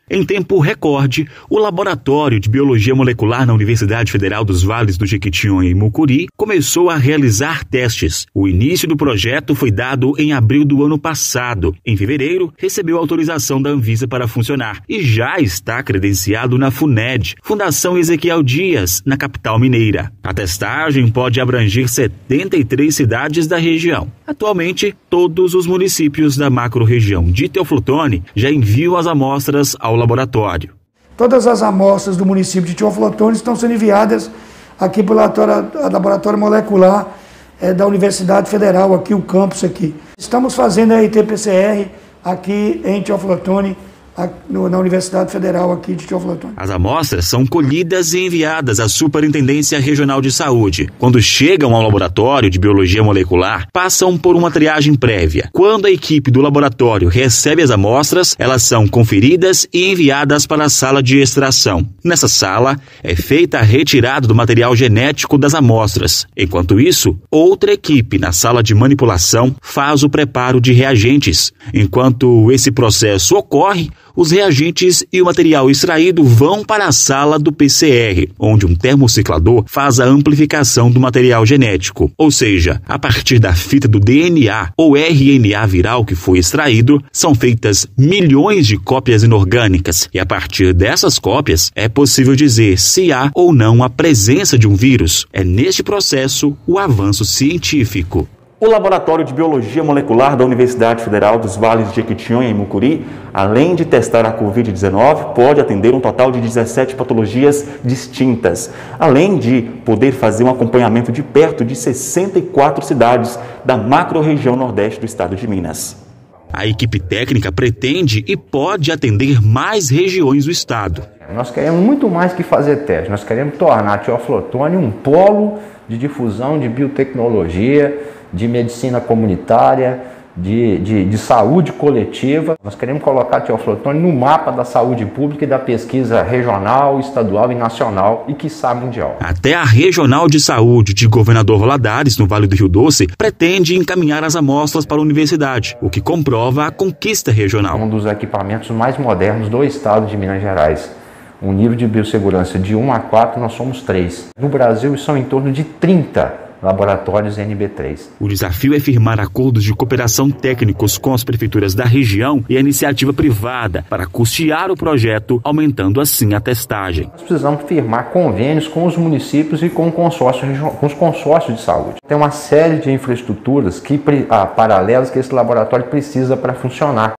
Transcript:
Em tempo recorde, o Laboratório de Biologia Molecular na Universidade Federal dos Vales do Jequitinhonha e Mucuri começou a realizar testes. O início do projeto foi dado em abril do ano passado. Em fevereiro, recebeu autorização da Anvisa para funcionar e já está credenciado na FUNED, Fundação Ezequiel Dias, na capital mineira. A testagem pode abranger 73 cidades da região. Atualmente, todos os municípios da macro-região de Teoflotone já enviam as amostras ao laboratório. Todas as amostras do município de Teoflotone estão sendo enviadas aqui para o laboratório molecular da Universidade Federal, aqui o campus aqui. Estamos fazendo a RT-PCR aqui em Teoflotone, na Universidade Federal aqui de Teoflotone. As amostras são colhidas e enviadas à Superintendência Regional de Saúde. Quando chegam ao laboratório de biologia molecular, passam por uma triagem prévia. Quando a equipe do laboratório recebe as amostras, elas são conferidas e enviadas para a sala de extração. Nessa sala, é feita a retirada do material genético das amostras. Enquanto isso, outra equipe na sala de manipulação faz o preparo de reagentes. Enquanto esse processo ocorre, os reagentes e o material extraído vão para a sala do PCR, onde um termociclador faz a amplificação do material genético. Ou seja, a partir da fita do DNA ou RNA viral que foi extraído, são feitas milhões de cópias inorgânicas e a partir dessas cópias é possível dizer se há ou não a presença de um vírus. É neste processo o avanço científico. O Laboratório de Biologia Molecular da Universidade Federal dos Vales de Jequitinhonha e Mucuri, além de testar a Covid-19, pode atender um total de 17 patologias distintas, além de poder fazer um acompanhamento de perto de 64 cidades da macro-região nordeste do estado de Minas. A equipe técnica pretende e pode atender mais regiões do estado. Nós queremos muito mais que fazer teste, nós queremos tornar Teoflotone um polo de difusão de biotecnologia, de medicina comunitária, de saúde coletiva. Nós queremos colocar Teoflotone no mapa da saúde pública e da pesquisa regional, estadual e nacional e, quiçá, mundial. Até a Regional de Saúde de Governador Valadares, no Vale do Rio Doce, pretende encaminhar as amostras para a universidade, o que comprova a conquista regional. Um dos equipamentos mais modernos do estado de Minas Gerais. Um nível de biossegurança de 1 a 4, nós somos 3. No Brasil, são em torno de 30 laboratórios NB3. O desafio é firmar acordos de cooperação técnicos com as prefeituras da região e a iniciativa privada para custear o projeto, aumentando assim a testagem. Nós precisamos firmar convênios com os municípios e com os consórcios de saúde. Tem uma série de infraestruturas paralelas que esse laboratório precisa para funcionar.